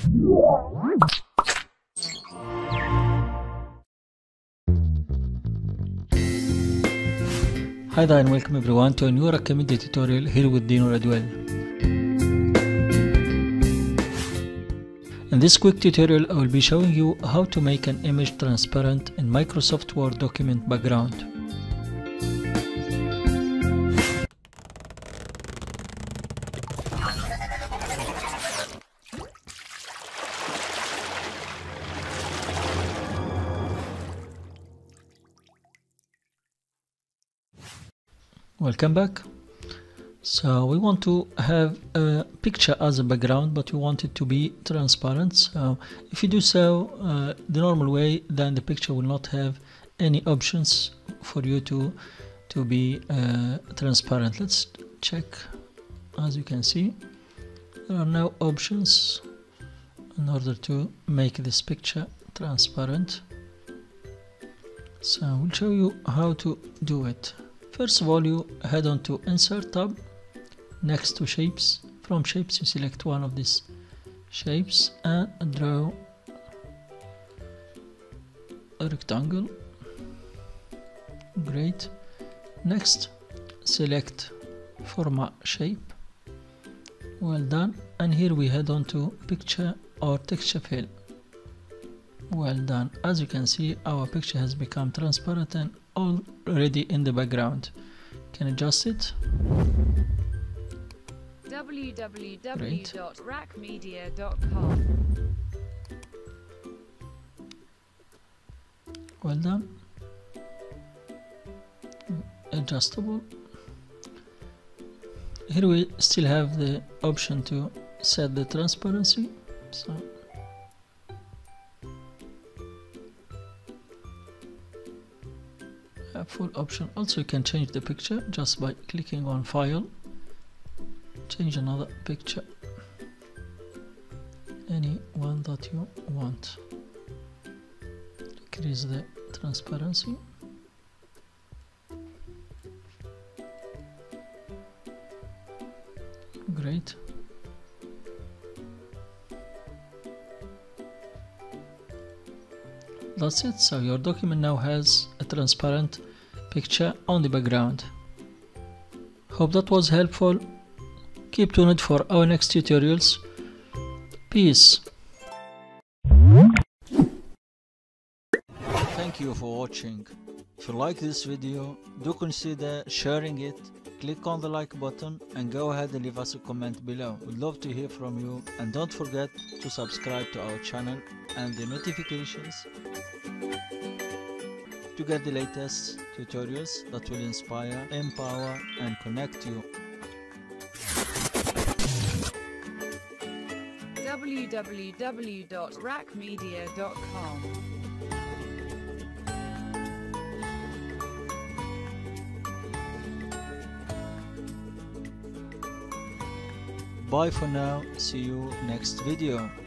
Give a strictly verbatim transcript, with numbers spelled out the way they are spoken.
Hi there and welcome everyone to a new recommended tutorial here with Dino Radwell. In this quick tutorial I will be showing you how to make an image transparent in Microsoft Word document background. Welcome back. So we want to have a picture as a background, but we want it to be transparent. So if you do so uh, the normal way, then the picture will not have any options for you to to be uh, transparent. Let's check. As you can see, there are no options in order to make this picture transparent. So we'll show you how to do it. First of all, you head on to Insert tab, next to Shapes. From Shapes you select one of these shapes and draw a rectangle. Great. Next select Format Shape. Well done. And here we head on to Picture or Texture Fill. Well done. As you can see, our picture has become transparent and already in the background. Can adjust it. w w w dot rack media dot com. Well done. Adjustable. Here we still have the option to set the transparency. So a full option. Also you can change the picture just by clicking on File, change another picture, any one that you want. Decrease the transparency. Great. That's it. So your document now has a transparent picture on the background. Hope that was helpful. Keep tuned for our next tutorials. Peace. Thank you for watching. If you like this video, do consider sharing it. Click on the like button and go ahead and leave us a comment below. We'd love to hear from you, and don't forget to subscribe to our channel and the notifications to get the latest tutorials that will inspire, empower and connect you. w w w dot rack media dot com. Bye for now. See you next video.